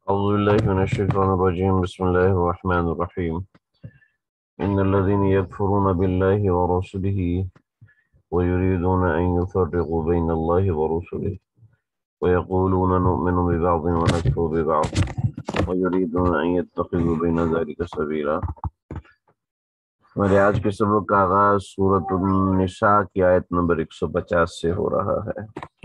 أعوذ بالله من الشيطان الرجيم بسم الله الرحمن الرحيم إن الذين يكفرون بالله ورسله ويريدون أن يفرقوا بين الله ورسله ويقولون نؤمن ببعض ونكفر ببعض ويريدون أن يتخذوا بين ذلك سبيلا۔ ہمارے آج کے سبق کا آغاز سورۃ النساء کی آیت نمبر 150 سے ہو رہا ہے۔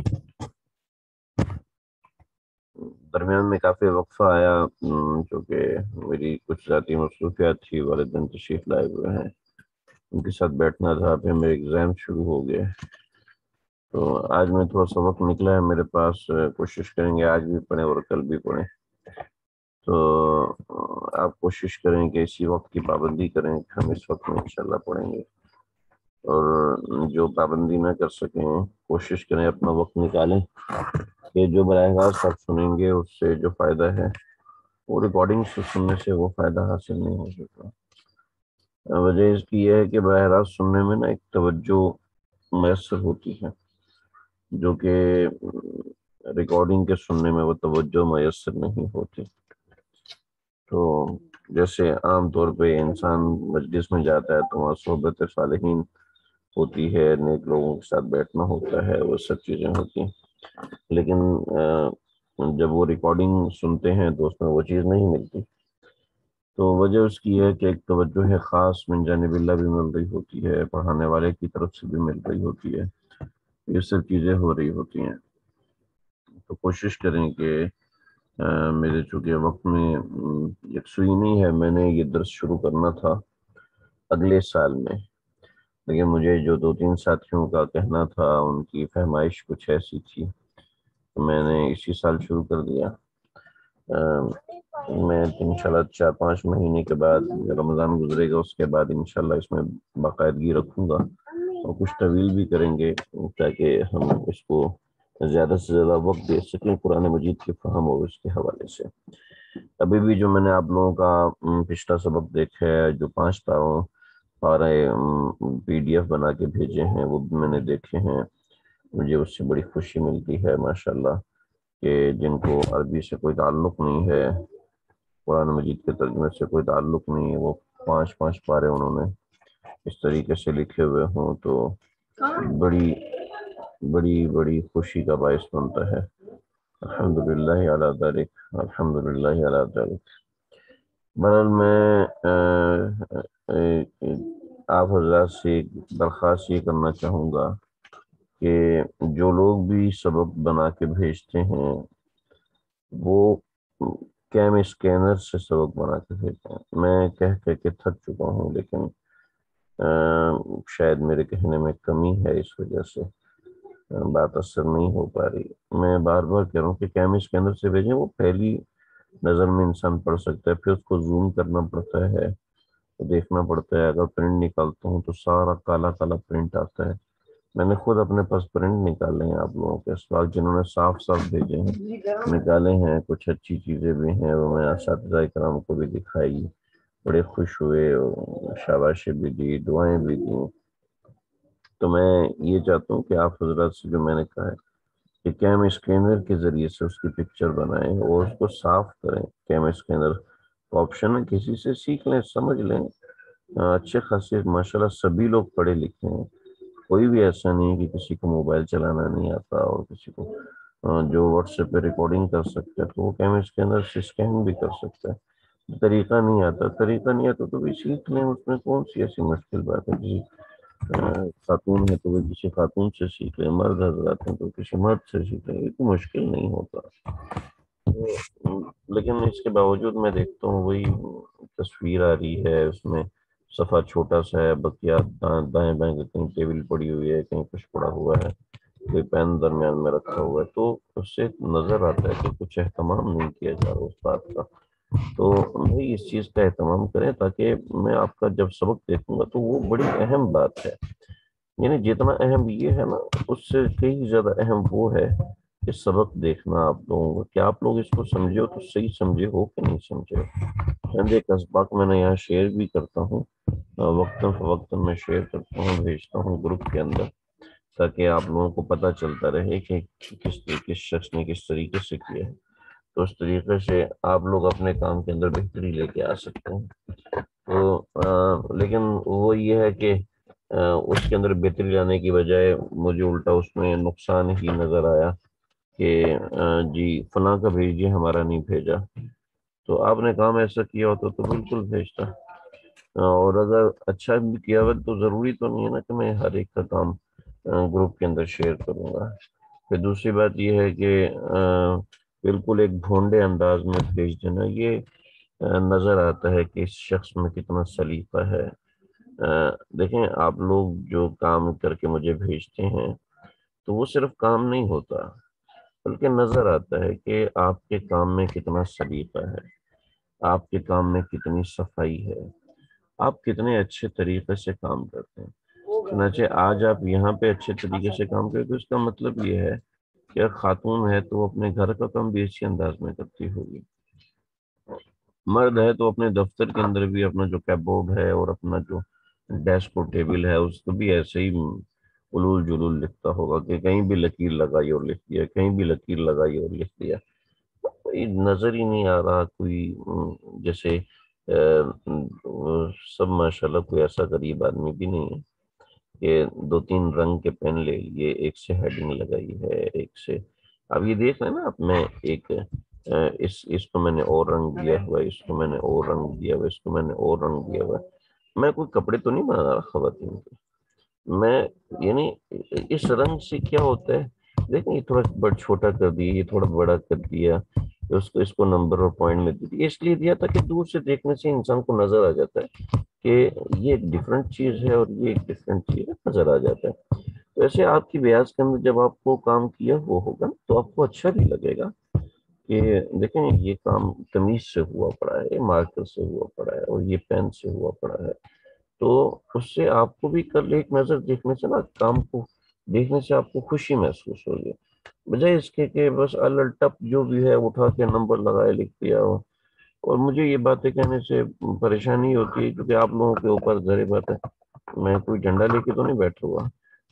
درمیان میں کافی وقفہ آیا چونکہ میری کچھ ذاتی مصروفیات تھی، والدین تشریف لائے ہوئے ہیں، ان کے ساتھ بیٹھنا تھا، پھر میرے ایگزام شروع ہو گئے، تو آج میں تھوڑا سا وقت نکلا ہے میرے پاس، کوشش کریں گے آج بھی پڑھیں اور کل بھی پڑھیں۔ تو آپ کوشش کریں کہ اسی وقت کی پابندی کریں کہ ہم اس وقت میں انشاءاللہ پڑھیں گے، اور جو پابندی نہ کر سکیں کوشش کریں اپنا وقت نکالیں کہ جو براہ راست آپ سنیں گے اس سے جو فائدہ ہے وہ ریکارڈنگ سے سننے سے وہ فائدہ حاصل نہیں ہو سکتا۔ وجہ اس کی یہ ہے کہ براہ راست سننے میں نا ایک توجہ میسر ہوتی ہے، جو کہ ریکارڈنگ کے سننے میں وہ توجہ میسر نہیں ہوتی۔ تو جیسے عام طور پہ انسان مجلس میں جاتا ہے تو وہاں صحبت صالحین ہوتی ہے، نیک لوگوں کے ساتھ بیٹھنا ہوتا ہے، وہ سب چیزیں ہوتی ہیں، لیکن جب وہ ریکارڈنگ سنتے ہیں تو اس میں وہ چیز نہیں ملتی۔ تو وجہ اس کی ہے کہ ایک توجہ ہے خاص من جانب اللہ بھی مل رہی ہوتی ہے، پڑھانے والے کی طرف سے بھی مل رہی ہوتی ہے، یہ سب چیزیں ہو رہی ہوتی ہیں۔ تو کوشش کریں کہ میرے چونکہ وقت میں یکسوئی نہیں ہے، میں نے یہ درس شروع کرنا تھا اگلے سال میں، لیکن مجھے جو 2-3 ساتھیوں کا کہنا تھا ان کی فہمائش کچھ ایسی تھی، میں نے اسی سال شروع کر دیا۔ میں انشاءاللہ 4-5 مہینے کے بعد رمضان گزرے گا، اس کے بعد انشاءاللہ اس میں باقاعدگی رکھوں گا اور کچھ طویل بھی کریں گے تاکہ ہم اس کو زیادہ سے زیادہ وقت دے سکیں قرآن مجید کے فہم اور اس کے حوالے سے۔ ابھی بھی جو میں نے آپ لوگوں کا پچھلا سبق دیکھا ہے، جو 5 پارے PDF بنا کے بھیجے ہیں وہ بھی میں نے دیکھے ہیں، مجھے اس سے بڑی خوشی ملتی ہے ماشاءاللہ کہ جن کو عربی سے کوئی تعلق نہیں ہے، قرآن مجید کے ترجمے سے کوئی تعلق نہیں ہے، وہ 5 پارے انہوں نے اس طریقے سے لکھے ہوئے ہوں تو بڑی بڑی بڑی خوشی کا باعث بنتا ہے۔ الحمدللہ علی ذالک، الحمدللہ علی ذالک۔ بہرحال میں آپ حضرات سے ایک درخواست یہ کرنا چاہوں گا کہ جو لوگ بھی سبق بنا کے بھیجتے ہیں وہ کیم اسکینر سے سبق بنا کے بھیجتے ہیں۔ میں کہہ کے تھک چکا ہوں، لیکن شاید میرے کہنے میں کمی ہے، اس وجہ سے بات اثر نہیں ہو پا رہی۔ میں بار بار کہہ رہا ہوں کہ کیم اسکینر سے بھیجیں، وہ پہلی نظر میں انسان پڑھ سکتا ہے، پھر اس کو زوم کرنا پڑتا ہے، دیکھنا پڑتا ہے۔ اگر پرنٹ نکالتا ہوں تو سارا کالا کالا پرنٹ آتا ہے۔ میں نے خود اپنے پاس پرنٹ نکالے ہیں، آپ لوگوں کے اسباق جنہوں نے صاف بھیجے ہیں نکالے ہیں، کچھ اچھی چیزیں بھی ہیں، وہ میں اساتذہ کرام کو بھی دکھائی، بڑے خوش ہوئے، شاباشی بھی دی، دعائیں بھی دی۔ تو میں یہ چاہتا ہوں کہ آپ حضرات سے جو میں نے کہا ہے کہ کیم اسکینر کے ذریعے سے اس کی پکچر بنائیں اور اس کو صاف کریں۔ کیم اسکینر کا آپشن ہے، کسی سے سیکھ لیں، سمجھ لیں، اچھے خاصے ماشاءاللہ سبھی لوگ پڑھے لکھے ہیں، کوئی بھی ایسا نہیں ہے کہ کسی کو موبائل چلانا نہیں آتا، اور کسی کو جو واٹس ایپ پہ ریکارڈنگ کر سکتا ہے تو وہ کیم اسکینر سے اسکین بھی کر سکتا ہے۔ طریقہ نہیں آتا تو بھی سیکھ لیں، اس میں کون سی ایسی مشکل بات ہے؟ کسی خاتون ہے تو وہ کسی خاتون سے سیکھ لیں، مرد حضرات ہیں تو کسی مرد سے سیکھ لیں، یہ تو مشکل نہیں ہوتا۔ لیکن اس کے باوجود میں دیکھتا ہوں وہی تصویر آ رہی ہے، اس میں صفحہ چھوٹا سا ہے، بقیہ دائیں بائیں کہیں ٹیبل پڑی ہوئی ہے، کہیں کچھ پڑا ہوا ہے، کوئی پین درمیان میں رکھا ہوا ہے، تو اس سے نظر آتا ہے کہ کچھ اہتمام نہیں کیا جا رہا اس بات کا۔ تو بھائی اس چیز کا اہتمام کریں تاکہ میں آپ کا جب سبق دیکھوں گا تو وہ بڑی اہم بات ہے، یعنی جتنا اہم یہ ہے نا اس سے کئی زیادہ اہم وہ ہے کہ سبق دیکھنا آپ لوگوں کو، کہ آپ لوگ اس کو سمجھے ہو تو صحیح سمجھے ہو کہ نہیں سمجھے ہو۔ چند ایک اسباق میں نے یہاں شیئر بھی کرتا ہوں، وقتاً فوقتاً میں شیئر کرتا ہوں، بھیجتا ہوں گروپ کے اندر، تاکہ آپ لوگوں کو پتہ چلتا رہے کہ کس شخص نے کس طریقے سے کیا ہے۔ تو اس طریقے سے آپ لوگ اپنے کام کے اندر بہتری لے کے آ سکتے ہیں. تو لیکن وہ یہ ہے کہ اس کے اندر بہتری لانے کی بجائے مجھے الٹا اس میں نقصان ہی نظر آیا کہ جی فلاں کا بھیجیے ہمارا نہیں بھیجا. تو آپ نے کام ایسا کیا ہوتا تو بالکل بھیجتا. اور اگر اچھا بھی کیا ہوا تو ضروری تو نہیں ہے نا کہ میں ہر ایک کا کام گروپ کے اندر شیئر کروں گا. پھر دوسری بات یہ ہے کہ بالکل ایک بھونڈے انداز میں بھیج دینا، یہ نظر آتا ہے کہ اس شخص میں کتنا سلیقہ ہے. دیکھیں آپ لوگ جو کام کر کے مجھے بھیجتے ہیں تو وہ صرف کام نہیں ہوتا، بلکہ نظر آتا ہے کہ آپ کے کام میں کتنا سلیقہ ہے، آپ کے کام میں کتنی صفائی ہے، آپ کتنے اچھے طریقے سے کام کرتے ہیں. چنانچہ آج آپ یہاں پہ اچھے طریقے سے کام کرتے، اس کا مطلب یہ ہے کہ خاتون ہے تو وہ اپنے گھر کا کام بھی اچھی انداز میں کرتی ہوگی. مرد ہے تو اپنے دفتر کے اندر بھی اپنا جو کیپ بورڈ ہے اور اپنا جو ڈیسک اور ٹیبل ہے اس کو بھی ایسے ہی الول جلول لکھتا ہوگا کہ کہیں بھی لکیر لگائی اور لکھ دیا، کہیں بھی لکیر لگائی اور لکھ دیا. کوئی نظر ہی نہیں آ رہا کوئی جیسے سب ماشاءاللہ کوئی ایسا غریب آدمی بھی نہیں ہے کہ دو تین رنگ کے پین لے لیے، ایک سے ہیڈنگ لگائی ہے، ایک سے اب یہ دیکھ رہے ہیں نا آپ. میں ایک اس کو میں نے اور رنگ دیا ہوا ہے، اس کو میں نے اور رنگ دیا ہوا ہے، اس کو میں نے اور رنگ دیا ہوا ہے. میں کوئی کپڑے تو نہیں بنا رہا خواتین کے. میں یعنی اس رنگ سے کیا ہوتا ہے، دیکھیں یہ تھوڑا بڑا چھوٹا کر دیا، یہ تھوڑا بڑا کر دیا، اس کو نمبر اور پوائنٹ میں دیا، اس لیے دیا تھا کہ دور سے دیکھنے سے انسان کو نظر آ جاتا ہے کہ یہ ایک ڈفرینٹ چیز ہے اور یہ ایک ڈفرینٹ چیز ہے، نظر آ جاتا ہے. تو ایسے آپ کی بیاض کے اندر جب آپ کو کام کیا وہ ہوگا تو آپ کو اچھا بھی لگے گا کہ دیکھیں یہ کام تمیز سے ہوا پڑا ہے، مارکر سے ہوا پڑا ہے اور یہ پین سے ہوا پڑا ہے. تو اس سے آپ کو بھی کل ایک نظر دیکھنے سے نا کام کو دیکھنے سے آپ کو خوشی محسوس ہوگی، بجائے اس کے کہ بس الٹپ جو بھی ہے اٹھا کے نمبر لگائے لکھ دیا ہو. اور مجھے یہ باتیں کہنے سے پریشانی ہوتی ہے کیونکہ آپ لوگوں کے اوپر ظاہر بات ہے میں کوئی جھنڈا لے کے تو نہیں بیٹھا ہوا.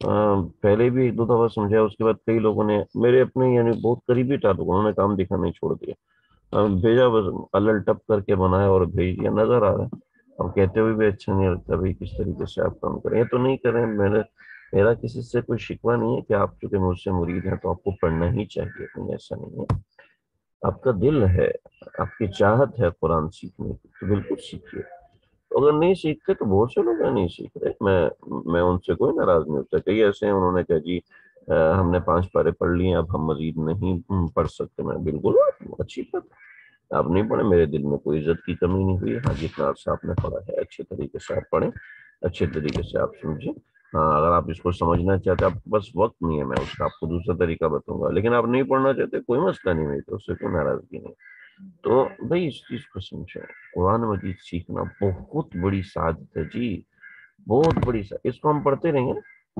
پہلے بھی ایک دو دفعہ سمجھایا، اس کے بعد کئی لوگوں نے میرے اپنے یعنی بہت قریبی تعلق انہوں نے کام دکھانا ہی چھوڑ دیا. بھیجا بس الٹپ کر کے بنایا اور بھیج دیا، نظر آ رہا ہے. اب کہتے ہوئے بھی اچھا نہیں لگتا بھائی کس طریقے سے آپ کام کریں. یہ تو نہیں کریں، میرا کسی سے کوئی شکوہ نہیں ہے کہ آپ چونکہ مجھ سے مرید ہیں تو آپ کو پڑھنا ہی چاہیے، نہیں ایسا نہیں ہے. آپ کا دل ہے، آپ کی چاہت ہے قرآن سیکھنے کی تو بالکل سیکھیے. اگر نہیں سیکھتے تو بہت سے لوگ ہیں نہیں سیکھ رہے، میں ان سے کوئی ناراض نہیں ہوتا. کئی ایسے ہیں انہوں نے کہا جی ہم نے 5 پارے پڑھ لیے اب ہم مزید نہیں پڑھ سکتے. میں بالکل اچھی بات ہے، آپ نہیں پڑھے، میرے دل میں کوئی عزت کی کمی نہیں ہوئی. ہاں جتنا عرصہ آپ نے پڑھا ہے اچھے طریقے سے آپ پڑھیں، اچھے طریقے سے آپ سمجھیں. ہاں اگر آپ اس کو سمجھنا چاہتے آپ بس وقت نہیں ہے، میں اس کا آپ کو دوسرا طریقہ بتاؤں گا. لیکن آپ نہیں پڑھنا چاہتے کوئی مسئلہ نہیں، تو اس سے کوئی ناراضگی نہیں. تو بھائی اس چیز کو سمجھیں، قرآن مجید سیکھنا بہت بڑی سعادت ہے جی، بہت بڑی سعادت. اس کو ہم پڑھتے رہیں گے.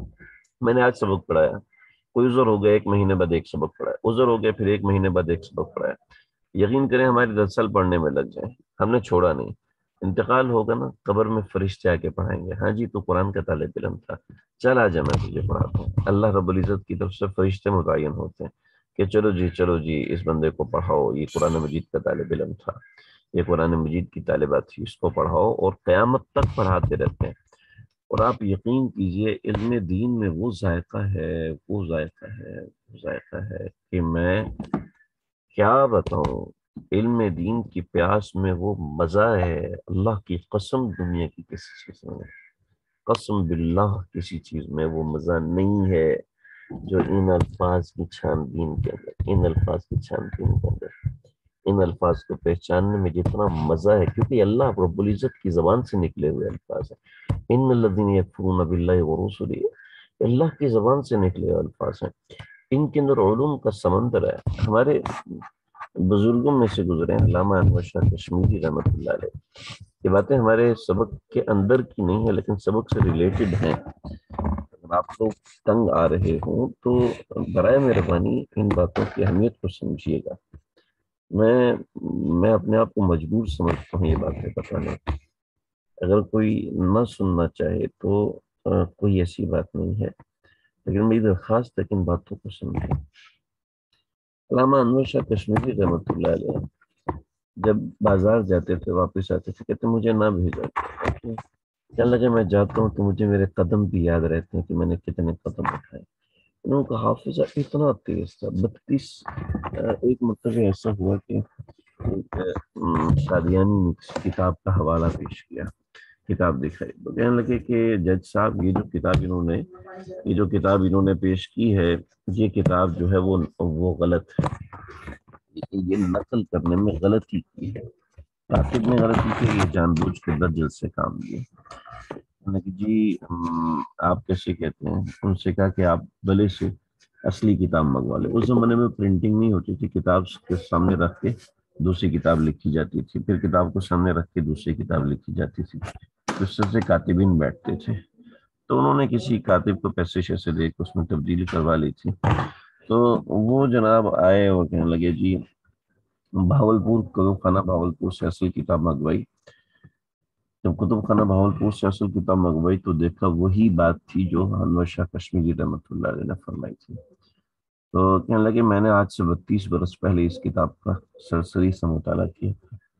میں نے آج سبق پڑھایا، کوئی عذر ہو گیا 1 مہینے بعد ایک سبق پڑھایا، عذر ہو گیا پھر 1 مہینے بعد ایک سبق پڑھایا. یقین کریں ہمارے 10 سال پڑھنے میں لگ جائیں، ہم نے چھوڑا نہیں. انتقال ہوگا نا قبر میں فرشتے آ کے پڑھائیں گے، ہاں جی تو قرآن کا طالب علم تھا، چل آ جا میں تجھے پڑھاتا ہوں. اللہ رب العزت کی طرف سے فرشتے متعین ہوتے ہیں کہ چلو جی اس بندے کو پڑھاؤ، یہ قرآن مجید کا طالب علم تھا، یہ قرآن مجید کی طالبات تھی، اس کو پڑھاؤ. اور قیامت تک پڑھاتے رہتے ہیں. اور آپ یقین کیجئے علم دین میں وہ ذائقہ ہے، وہ ذائقہ ہے، وہ ذائقہ ہے کہ میں کیا بتاؤں. علم دین کی پیاس میں وہ مزہ ہے، اللہ کی قسم دنیا کی کسی چیز میں، قسم باللہ کسی چیز میں وہ مزہ نہیں ہے جو ان الفاظ کی چھان بین کے اندر، ان الفاظ کی چھان بین کے اندر، ان الفاظ کو پہچاننے میں جتنا مزہ ہے، کیونکہ اللہ رب العزت کی زبان سے نکلے ہوئے الفاظ ہیں. ان الذین یکفرون باللہ ورسلہ، اللہ کی زبان سے نکلے ہوئے الفاظ ہیں. ان کے اندر علوم کا سمندر ہے. ہمارے بزرگوں میں سے گزرے ہیں علامہ انور شاہ کشمیری رحمۃ اللہ علیہ، یہ باتیں ہمارے سبق کے اندر کی نہیں ہے لیکن سبق سے ریلیٹڈ ہیں. اگر آپ لوگ تنگ آ رہے ہوں تو برائے مہربانی ان باتوں کی اہمیت کو سمجھیے گا. میں اپنے آپ کو مجبور سمجھتا ہوں یہ باتیں بتانے. اگر کوئی نہ سننا چاہے تو کوئی ایسی بات نہیں ہے، لیکن میری درخواست ہے کہ ان باتوں کو سمجھیں. علامہ انور شاہ کشمیری رحمۃ اللہ علیہ جب بازار جاتے تھے واپس آتے تھے کہتے مجھے نہ بھیجا کرو۔ کہنے لگے میں جاتا ہوں تو مجھے میرے قدم بھی یاد رہتے ہیں کہ میں نے کتنے قدم اٹھائے۔ انہوں کا حافظہ اتنا تیز تھا، 32۔ ایک مرتبہ ایسا ہوا کہ ایک قادیانی نے کسی کتاب کا حوالہ پیش کیا، کتاب دکھائی تو کہنے لگے کہ جج صاحب یہ جو کتاب انہوں نے پیش کی ہے، یہ کتاب جو ہے وہ غلط ہے، یہ نقل کرنے میں غلطی کی ہے، کاتب نے غلطی کی، یہ جان بوجھ کے دجل سے کام لیے۔ انہوں نے کہ جی آپ کیسے کہتے ہیں؟ ان سے کہا کہ آپ بلے سے اصلی کتاب منگوا لیں۔ اس زمانے میں پرنٹنگ نہیں ہوتی تھی، کتاب کے سامنے رکھ کے دوسری کتاب لکھی جاتی تھی، پھر کتاب کو سامنے رکھ کے دوسری کتاب لکھی جاتی تھی، اس سے کاتبین بیٹھتے تھے۔ تو انہوں نے کسی کاتب کو پیسے شیسے دے کے اس میں تبدیلی کروا لی تھی۔ تو وہ جناب آئے اور کہنے لگے جی بھاولپور کتب خانہ بھاولپور سے اصل کتاب منگوائی۔ جب کتب خانہ بھاولپور سے اصل کتاب منگوائی تو دیکھا وہی بات تھی جو انور شاہ کشمیری رحمۃ اللہ علیہ نے فرمائی تھی۔ تو کہنے لگے میں نے آج سے 32 برس پہلے اس کتاب کا سرسری سے مطالعہ کیا۔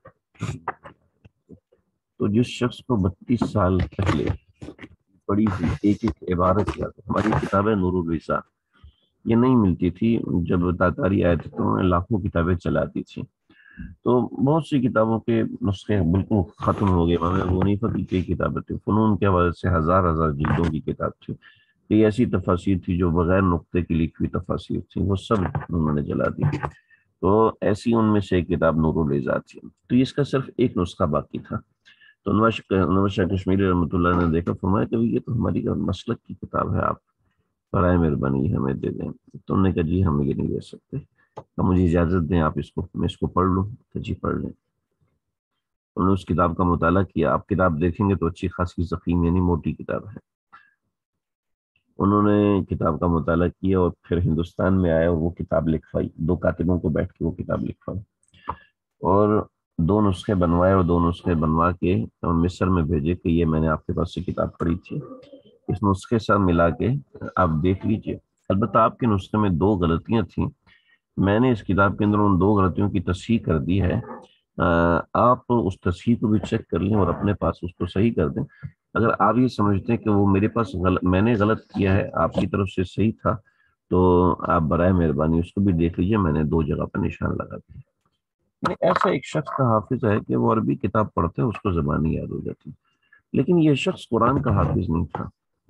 تو جس شخص کو 32 سال پہلے پڑھی ہوئی ایک ایک عبارت یاد، ہماری کتاب ہے نور الرضا، یہ نہیں ملتی تھی، جب تاتاری آئے تھے تو انہوں نے لاکھوں کتابیں چلاتی تھی، تو بہت سی کتابوں کے نسخے بالکل ختم ہو گئے۔ امام ابو حنیفہ کی کتابیں تھی، فنون کے حوالے سے ہزار ہزار جلدوں کی کتاب تھی، کئی ایسی تفاسیر تھی جو بغیر نقطے کی لکھی ہوئی تفاسیر تھی، وہ سب انہوں نے جلا دی۔ تو ایسی ان میں سے ایک کتاب نور الرضا تھی، تو اس کا صرف ایک نسخہ باقی تھا۔ تو انور شاہ کشمیری رحمۃ اللہ نے دیکھا، فرمایا کہ یہ تو ہماری مسلک کی کتاب ہے، آپ برائے مہربانی ہمیں دے دیں۔ تم نے کہا جی ہم یہ نہیں دے سکتے، تو مجھے اجازت دیں آپ میں اس کو پڑھ لوں، تو جی پڑھ لیں۔ انہوں نے اس کتاب کا مطالعہ کیا، آپ کتاب دیکھیں گے تو اچھی خاصی ضخیم یعنی موٹی کتاب ہے۔ انہوں نے کتاب کا مطالعہ کیا اور پھر ہندوستان میں آئے اور وہ کتاب لکھوائی، دو کاتبوں کو بیٹھ کے وہ کتاب لکھوائی، اور دو نسخے بنوائے، اور دو نسخے بنوا کے مصر میں بھیجے کہ یہ میں نے آپ کے پاس سے کتاب پڑھی تھی، اس نسخے سے ملا کے آپ دیکھ لیجئے۔ البتہ آپ کے نسخے میں دو غلطیاں تھیں، میں نے اس کتاب کے اندر ان دو غلطیوں کی تصحیح کر دی ہے، آپ اس تصحیح کو بھی چیک کر لیں اور اپنے پاس اس کو صحیح کر دیں۔ اگر آپ یہ سمجھتے ہیں کہ وہ میرے پاس میں نے غلط کیا ہے، آپ کی طرف سے صحیح تھا، تو آپ برائے مہربانی اس کو بھی دیکھ لیجئے، میں نے دو جگہ پر نشان لگا دیا۔ یعنی ایسا ایک شخص کا حافظ ہے کہ وہ عربی کتاب پڑھتے اس کو زبانی یاد ہو جاتی، لیکن یہ شخص قرآن کا حافظ نہیں تھا،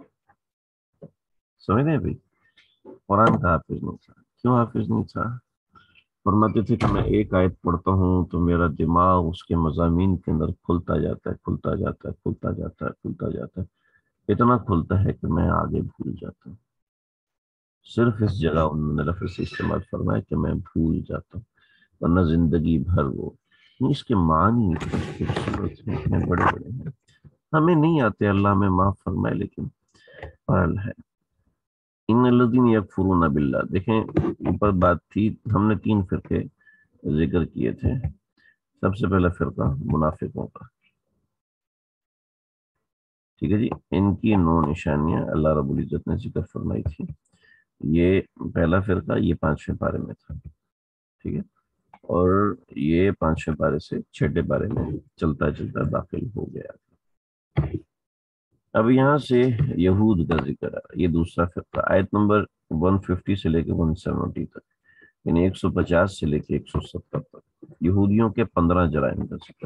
سمجھ رہے ہیں بھائی؟ قرآن کا حافظ نہیں تھا۔ کیوں حافظ نہیں تھا؟ فرماتے تھے کہ میں ایک آیت پڑھتا ہوں تو میرا دماغ اس کے مضامین کے اندر کھلتا جاتا ہے، کھلتا جاتا ہے، کھلتا جاتا ہے، کھلتا جاتا ہے، اتنا کھلتا ہے کہ میں آگے بھول جاتا ہوں۔ صرف اس جگہ انہوں نے لفظ استعمال فرمایا کہ میں بھول جاتا ہوں، ورنہ زندگی بھر وہ اس کے معنی اتنے خوبصورت ہیں، اتنے بڑے بڑے ہیں، ہمیں نہیں آتے، اللہ میں معاف فرمائے، لیکن حال ہے۔ ان الذین یکفرون باللہ، دیکھیں اوپر بات تھی، ہم نے 3 فرقے ذکر کیے تھے۔ سب سے پہلا فرقہ منافقوں کا، ٹھیک ہے جی، ان کی 9 نشانیاں اللہ رب العزت نے ذکر فرمائی تھی۔ یہ پہلا فرقہ یہ 5ویں پارے میں تھا، ٹھیک ہے، اور یہ 5ویں پارے سے 6ٹے پارے میں چلتا چلتا داخل ہو گیا۔ اب یہاں سے یہود کا ذکر ہے، یہ دوسرا فرقہ، آیت نمبر 150 سے لے کے 170 تک، یعنی 150 سے لے کے 170 تک یہودیوں کے 15 جرائم کا ذکر۔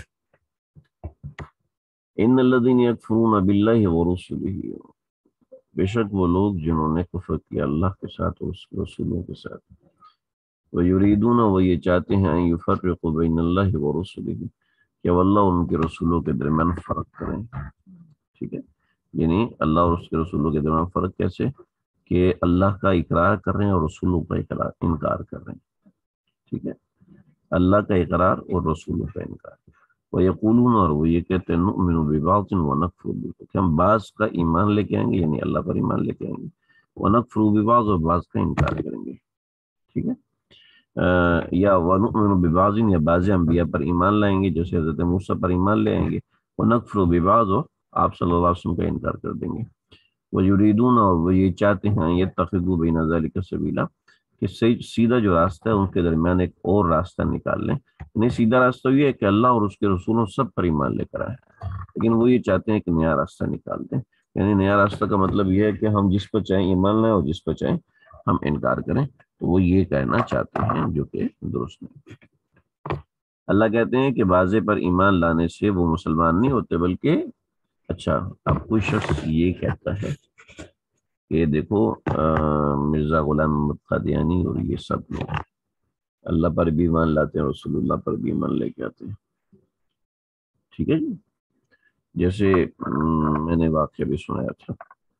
ان الذین یکفرون باللہ ورسلہ، بے شک وہ لوگ جنہوں نے کفر کیا اللہ کے ساتھ اور اس کے رسولوں کے ساتھ، وَيُرِيدُونَ، وہ یہ چاہتے ہیں، ان یفرقوا بین اللہ ورسلہ، کہ وہ اللہ ان کے رسولوں کے درمیان فرق کریں، ٹھیک ہے، یعنی اللہ اور اس کے رسولوں کے درمیان فرق کیسے؟ کہ اللہ کا اقرار کر رہے ہیں اور رسولوں کا انکار کر رہے ہیں، ٹھیک ہے، اللہ کا اقرار اور رسولوں کا انکار۔ وَيَقُولُونَ، اور وہ یہ کہتے ہیں، نُؤْمِنُ بِبَعْضٍ وَنَكْفُرُ بِبَعْضٍ، کہ ہم بعض کا ایمان لے کے آئیں گے، یعنی اللہ پر ایمان لے کے آئیں گے، وَنَكْفُرُ بِبَعْضٍ، اور بعض کا انکار کریں گے، ٹھیک ہے، یا وَنُؤْمِنُ بِبَعْضٍ، یا بعض انبیاء پر ایمان لائیں گے، جیسے حضرت موسیٰ پر ایمان لے آئیں گے، وَنَكْفُرُ بِبَعْضٍ، اور آپ صلی اللہ علیہ وسلم کا انکار کر دیں گے۔ وَيُرِيدُونَ، اور وہ یہ چاہتے ہیں، يَتَّخِذُوا بَيْنَ ذَلِكَ سَبِيلًا، کہ سیدھا جو راستہ ہے ان کے درمیان ایک اور راستہ نکال لیں. نہیں، سیدھا راستہ یہ ہے کہ اللہ اور اس کے رسولوں سب پر ایمان لے کر آئے، لیکن وہ یہ چاہتے ہیں کہ نیا راستہ نکال دیں. یعنی نیا راستہ کا مطلب یہ ہے کہ ہم جس پر چاہیں ایمان لائیں اور جس پر چاہیں ہم انکار کریں. تو وہ یہ کہنا چاہتے ہیں جو کہ درست نہیں. اللہ کہتے ہیں کہ بازے پر ایمان لانے سے وہ مسلمان نہیں ہوتے، بلکہ اچھا اب کوئی شخص یہ کہتا ہے کہ دیکھو مرزا غلام محمد قادیانی اور یہ سب لوگ اللہ پر بھی ایمان لاتے ہیں، رسول اللہ پر بھی ایمان لے کے آتے ہیں. ٹھیک ہے جی. جیسے میں نے واقعہ بھی سنایا تھا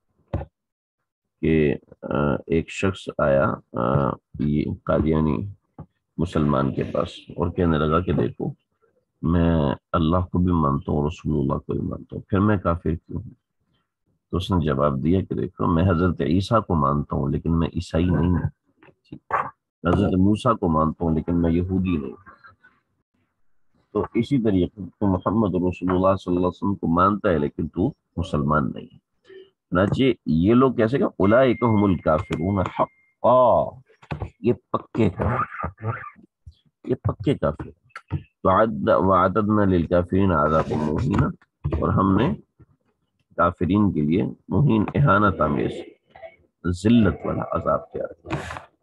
کہ ایک شخص آیا یہ قادیانی مسلمان کے پاس اور کہنے لگا کہ دیکھو میں اللہ کو بھی مانتا ہوں، رسول اللہ کو بھی مانتا ہوں، پھر میں کافر کیوں ہوں؟ تو اس نے جواب دیا کہ دیکھو میں حضرت عیسیٰ کو مانتا ہوں لیکن میں عیسائی نہیں ہوں، حضرت موسیٰ کو مانتا ہوں لیکن میں یہودی نہیں ہوں. تو اسی طریقے تو محمد رسول اللہ صلی اللہ علیہ وسلم کو مانتا ہے لیکن تو مسلمان نہیں ہے. چنانچہ یہ لوگ کیسے کہ اولئک هم الکافرون حقا، یہ پکے کافر، یہ پکے کافر. وعددنا للکافرین عذابا مہینا، اور ہم نے کافرین کے لیے مہین اہانت آمیز ذلت والا عذاب تیار کیا.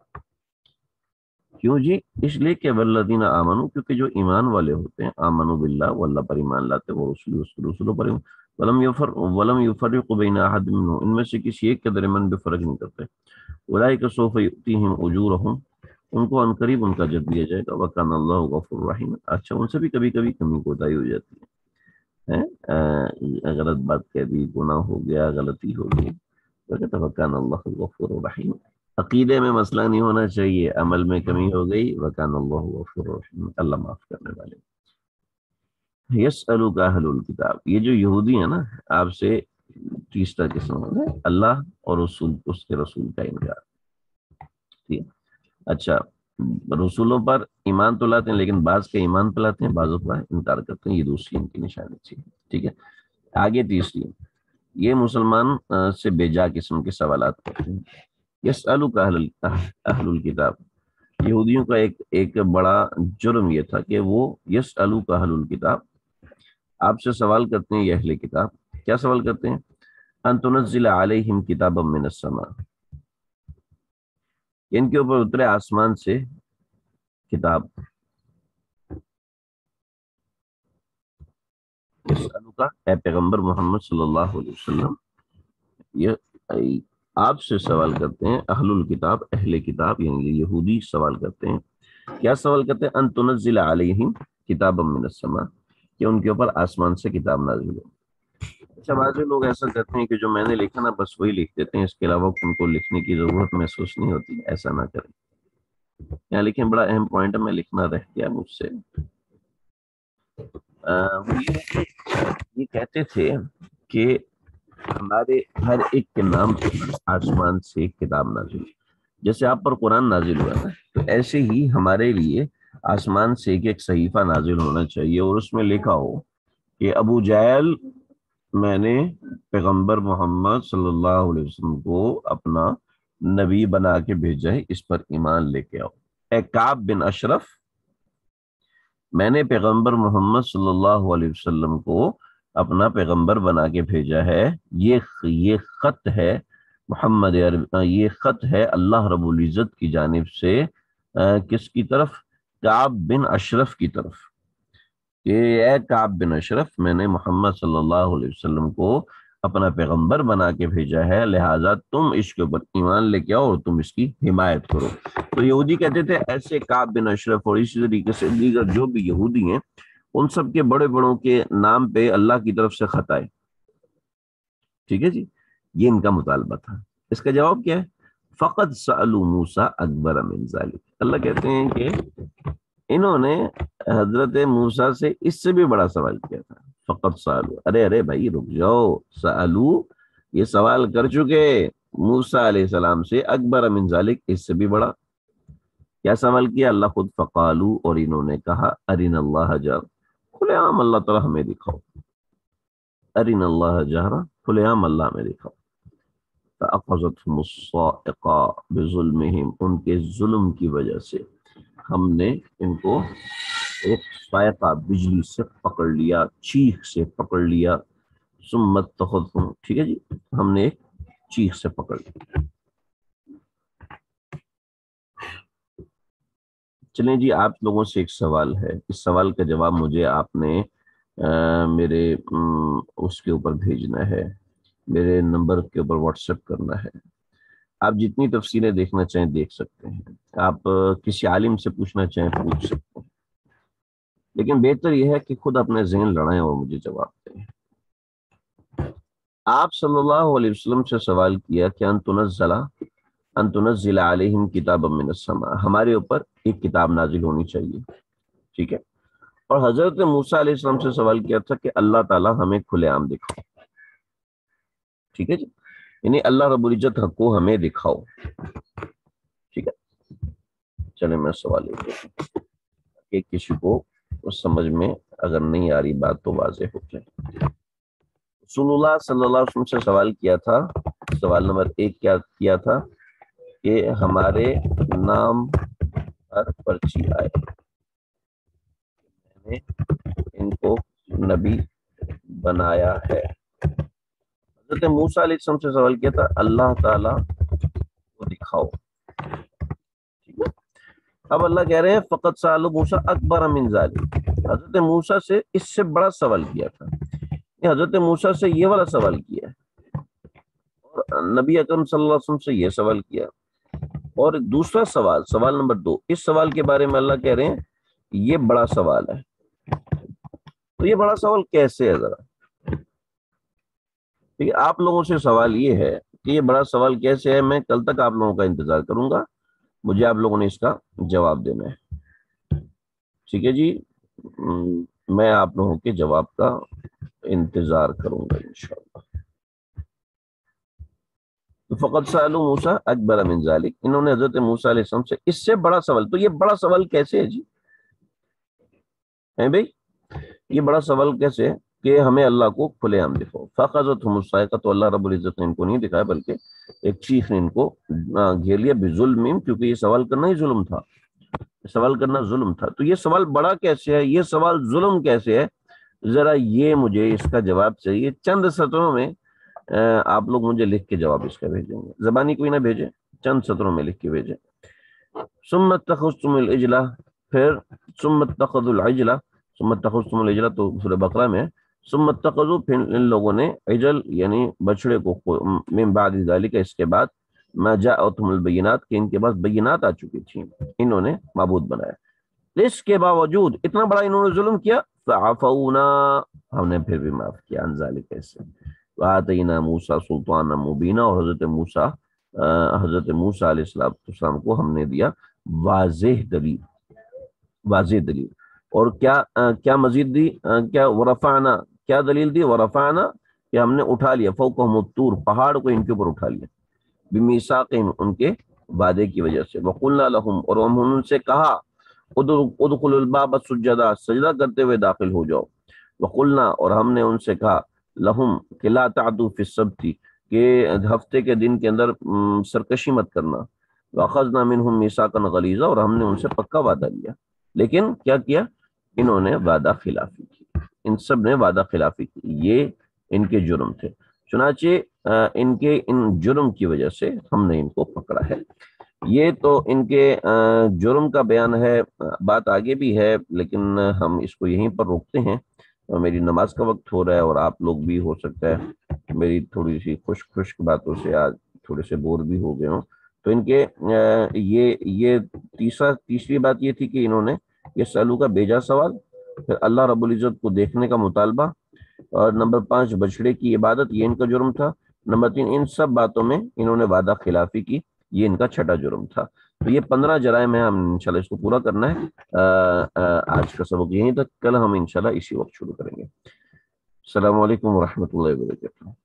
کیوں جی؟ اس لیے کہ والذین آمنوا، کیونکہ جو ایمان والے ہوتے ہیں، آمنوا باللہ، وہ اللہ پر ایمان لاتے ہیں، وہ رسول اس کے رسولوں پر ولم یفرقوا بین احد منهم، ان میں سے کسی ایک کے درمیان بھی فرق نہیں کرتے. اولئک سوف یؤتیہم اجورہم، ان کو عنقریب ان کا اجر دیا جائے گا. وکان اللہ غفور رحیم، اچھا ان سے بھی کبھی کبھی کمی کوتاہی ہو جاتی ہے، غلط بات کہہ دی، گناہ ہو گیا، غلطی ہو گئی، وکان اللہ غفور رحیم. عقیدے میں مسئلہ نہیں ہونا چاہیے، عمل میں کمی ہو گئی، وکان اللہ غفور رحیم، اللہ معاف کرنے والے. یسألک اہل الکتاب، یہ جو یہودی ہیں نا، آپ سے تیسرا قسم ہے اللہ اور رسول، اس کے رسول کا انکار. ٹھیک ہے. اچھا رسولوں پر ایمان تو لاتے ہیں لیکن بعض کے ایمان پہ لاتے ہیں، بعضوں کا انکار کرتے ہیں، یہ دوسری ان کی نشانی تھی. ٹھیک ہے. آگے تیسری، یہ مسلمان سے بے جا قسم کے سوالات کرتے ہیں. یسألک اہل الکتاب، یہودیوں کا ایک بڑا جرم یہ تھا کہ وہ یسألک اہل الکتاب، آپ سے سوال کرتے ہیں یہ اہل کتاب. کیا سوال کرتے ہیں؟ ان تنزل علیہم کتابا من السماء، ان کے اوپر اترے آسمان سے کتاب. یسألک، اے پیغمبر محمد صلی اللہ علیہ وسلم، یہ آپ سے سوال کرتے ہیں اہل الکتاب، اہل کتاب یعنی یہودی سوال کرتے ہیں. کیا سوال کرتے ہیں؟ ان تنزل علیہم کتابا من السماء، کہ ان کے اوپر آسمان سے کتاب نازل ہو. اچھا بعض لوگ ایسا کرتے ہیں کہ جو میں نے لکھا نا بس وہی لکھ دیتے ہیں، اس کے علاوہ ان کو لکھنے کی ضرورت محسوس نہیں ہوتی. ایسا نہ کریں. یہاں لکھیں، بڑا اہم پوائنٹ ہے، میں لکھنا رہ گیا مجھ سے. یہ کہتے تھے کہ ہمارے ہر ایک کے نام پر آسمان سے ایک کتاب نازل ہوئی. جیسے آپ پر قرآن نازل ہوا نا، تو ایسے ہی ہمارے لیے آسمان سے ایک صحیفہ نازل ہونا چاہیے اور اس میں لکھا ہو کہ ابو جہل، میں نے پیغمبر محمد صلی اللہ علیہ وسلم کو اپنا نبی بنا کے بھیجا ہے، اس پر ایمان لے کے آؤ. اے کعب بن اشرف، میں نے پیغمبر محمد صلی اللہ علیہ وسلم کو اپنا پیغمبر بنا کے بھیجا ہے. یہ خط ہے محمد، یہ خط ہے اللہ رب العزت کی جانب سے. کس کی طرف؟ کعب بن اشرف کی طرف. اے کعب بن اشرف، میں نے محمد صلی اللہ علیہ وسلم کو اپنا پیغمبر بنا کے بھیجا ہے، لہٰذا تم اس کے اوپر ایمان لے کے آؤ اور تم اس کی حمایت کرو. تو یہودی کہتے تھے ایسے کعب بن اشرف اور اسی طریقے سے دیگر جو بھی یہودی ہیں، ان سب کے بڑے بڑوں کے نام پہ اللہ کی طرف سے خط آئے. ٹھیک ہے جی، یہ ان کا مطالبہ تھا. اس کا جواب کیا ہے؟ فقط سألوا موسیٰ اکبر من ذلک. اللہ کہتے ہیں کہ انہوں نے حضرت موسیٰ سے اس سے بھی بڑا سوال کیا تھا. فقط سألوا، ارے بھائی رک جاؤ، سألوا یہ سوال کر چکے موسیٰ علیہ السلام سے اکبر من ذلک، اس سے بھی بڑا. کیا سوال کیا؟ اللہ خود فقالوا، اور انہوں نے کہا ارنا اللہ جہرا، کھلے عام اللہ تعالی ہمیں دکھاؤ. ارنا اللہ جہرا، کھلے عام اللہ ہمیں دکھاؤ. فأخذتهم الصاعقہ بظلمہم، ان کے ظلم کی وجہ سے ہم نے ان کو ایک صاعقہ بجلی سے پکڑ لیا، چیخ سے پکڑ لیا، ثم اتخذتم، ٹھیک ہے جی، ہم نے ایک چیخ سے پکڑ لیا۔ چلیں جی، آپ لوگوں سے ایک سوال ہے، اس سوال کا جواب مجھے آپ نے میرے اس کے اوپر بھیجنا ہے، میرے نمبر کے اوپر واٹس ایپ کرنا ہے۔ آپ جتنی تفصیلیں دیکھنا چاہیں دیکھ سکتے ہیں، آپ کسی عالم سے پوچھنا چاہیں پوچھ سکتے ہیں، لیکن بہتر یہ ہے کہ خود اپنے ذہن لڑائیں اور مجھے جواب دیں۔ آپ صلی اللہ علیہ وسلم سے سوال کیا کہ ان تنزل علیہم کتابا من السماء، ہمارے اوپر ایک کتاب نازل ہونی چاہیے، ٹھیک ہے، اور حضرت موسیٰ علیہ السلام سے سوال کیا تھا کہ اللہ تعالی ہمیں کھلے عام دکھاؤ، ٹھیک ہے جی، یعنی اللہ رب العزت حق کو ہمیں دکھاؤ، ٹھیک ہے۔ چلیں میں سوال لے لیتا ہوں کہ کسی کو سمجھ میں اگر نہیں آ رہی بات تو واضح ہو جائے۔ رسول اللہ صلی اللہ علیہ وسلم سے سوال کیا تھا، سوال نمبر 1 کیا کیا تھا کہ ہمارے نام پر پرچی آئے، میں نے ان کو نبی بنایا ہے۔ حضرت موسیٰ علیہ السلام سے سوال کیا تھا اللہ تعالیٰ کو دکھاؤ، ٹھیک ہے۔ اب اللہ کہہ رہے ہیں فقط سألوا موسیٰ اکبر من ذلک، حضرت موسیٰ سے اس سے بڑا سوال کیا تھا، حضرت موسیٰ سے یہ والا سوال کیا اور نبی اکرم صلی اللہ علیہ وسلم سے یہ سوال کیا، اور دوسرا سوال، سوال نمبر 2، اس سوال کے بارے میں اللہ کہہ رہے ہیں یہ بڑا سوال ہے۔ تو یہ بڑا سوال کیسے ہے ذرا، ٹھیک ہے، آپ لوگوں سے سوال یہ ہے کہ یہ بڑا سوال کیسے ہے، میں کل تک آپ لوگوں کا انتظار کروں گا، مجھے آپ لوگوں نے اس کا جواب دینا ہے، ٹھیک ہے جی، میں آپ لوگوں کے جواب کا انتظار کروں گا انشاءاللہ۔ فقط سألوا موسیٰ اکبر من ذلک، انہوں نے حضرت موسیٰ علیہ السلام سے اس سے بڑا سوال، تو یہ بڑا سوال کیسے ہے جی، ہیں بھائی، یہ بڑا سوال کیسے ہے کہ ہمیں اللہ کو کھلے عام دکھاؤ۔ فاخذتهم الصاعقہ، تو اللہ رب العزت نے ان کو نہیں دکھایا بلکہ ایک چیخ نے ان کو گھیر لیا، بظلم، کیونکہ یہ سوال کرنا ہی ظلم تھا، سوال کرنا ظلم تھا، تو یہ سوال بڑا کیسے ہے، یہ سوال ظلم کیسے ہے، ذرا یہ مجھے اس کا جواب چاہیے، چند سطروں میں آپ لوگ مجھے لکھ کے جواب اس کا بھیجیں گے، زبانی کوئی نہ بھیجیں، چند سطروں میں لکھ کے بھیجیں۔ ثم اتخذتم العجلہ، پھر ثم اتخذوا العجلہ، ثم اتخذتم العجلہ تو سورہ بقرہ میں، ثم اتخذوا، پھر ان لوگوں نے عجل یعنی بچڑے کو، من بعد ذلک، اس کے بعد، ما جاءتهم البینات، کہ ان کے پاس بینات آ چکی تھیں، انہوں نے معبود بنایا، اس کے باوجود اتنا بڑا انہوں نے ظلم کیا، فعفونا، ہم نے پھر بھی معاف کیا، عن ذلک، ایسے، وآتینا موسیٰ سلطانا مبینا، اور حضرت موسیٰ علیہ السلام کو ہم نے دیا واضح دلیل، واضح دلیل، اور کیا مزید دی، کیا ورفعنا، کیا دلیل دی، ورفعنا، کہ ہم نے اٹھا لیا، فوقہم الطور، پہاڑ کو ان کے اوپر اٹھا لیا، بمیثاقہم، ان کے وعدے کی وجہ سے، وقلنا لہم، اور ہم ان سے کہا، ادخلوا الباب سجدا، سجدہ کرتے ہوئے داخل ہو جاؤ، وقلنا، اور ہم نے ان سے کہا، لہم، کہ لا تعدوا فی السبت، کہ ہفتے کے دن کے اندر سرکشی مت کرنا، واخذنا منہم میثاقا غلیظا، اور ہم نے ان سے پکا وعدہ لیا، لیکن کیا کیا، انہوں نے وعدہ خلافی کی، ان سب نے وعدہ خلافی کی، یہ ان کے جرم تھے، چنانچہ ان کے ان جرم کی وجہ سے ہم نے ان کو پکڑا ہے۔ یہ تو ان کے جرم کا بیان ہے، بات آگے بھی ہے لیکن ہم اس کو یہیں پر روکتے ہیں، میری نماز کا وقت ہو رہا ہے، اور آپ لوگ بھی ہو سکتا ہے میری تھوڑی سی خشک باتوں سے آج تھوڑے سے بور بھی ہو گئے ہوں، تو ان کے یہ تیسری بات یہ تھی کہ انہوں نے یہ سالو کا بیجا سوال، پھر اللہ رب العزت کو دیکھنے کا مطالبہ، اور نمبر 5 بچڑے کی عبادت، یہ ان کا جرم تھا، نمبر 3 ان سب باتوں میں انہوں نے وعدہ خلافی کی، یہ ان کا چھٹا جرم تھا۔ تو یہ 15 جرائم ہیں، ہم انشاءاللہ اس کو پورا کرنا ہے۔ آج کا سبق یہیں تک، کل ہم انشاءاللہ اسی وقت شروع کریں گے۔ السلام علیکم ورحمۃ اللہ وبرکاتہ۔